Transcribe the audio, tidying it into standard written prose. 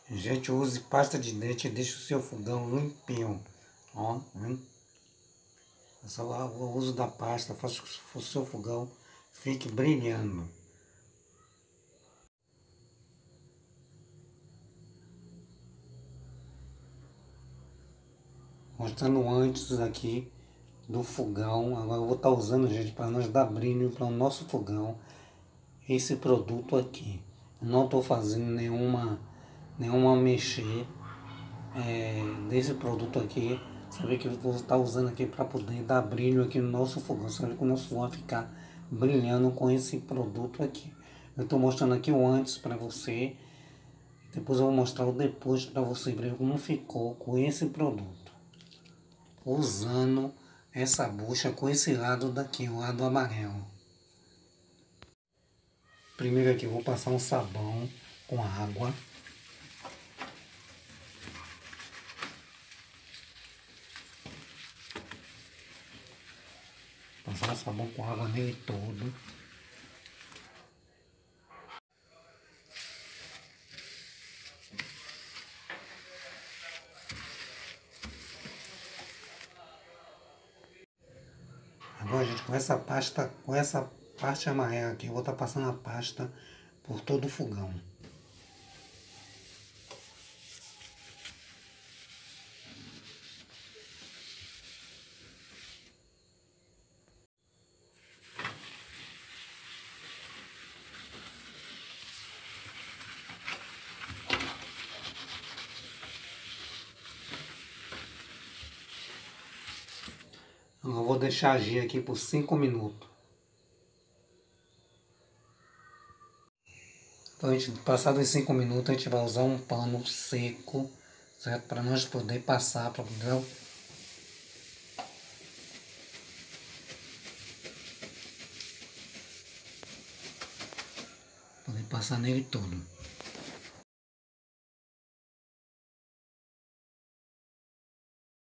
Gente, use pasta de dente e deixe o seu fogão limpinho. Ó, só o uso da pasta faz com que o seu fogão fique brilhando. Mostrando antes aqui do fogão. Agora eu vou estar usando, gente, para nós dar brilho para o nosso fogão, esse produto aqui. Eu não estou fazendo nenhuma mexer desse produto aqui. Sabe que eu vou estar usando aqui para poder dar brilho aqui no nosso fogão. Sabe que o nosso fogão vai ficar brilhando com esse produto aqui. Eu estou mostrando aqui o antes para você. Depois eu vou mostrar o depois para você ver como ficou com esse produto. Usando essa bucha com esse lado daqui, o lado amarelo. Primeiro aqui eu vou passar um sabão com água. Passar o sabão com água nele todo. Agora, gente, com essa parte amarela aqui, eu vou estar passando a pasta por todo o fogão. Eu vou deixar agir aqui por 5 minutos. Então, passados os 5 minutos, a gente vai usar um pano seco, certo? Para nós poder passar, para poder passar nele todo.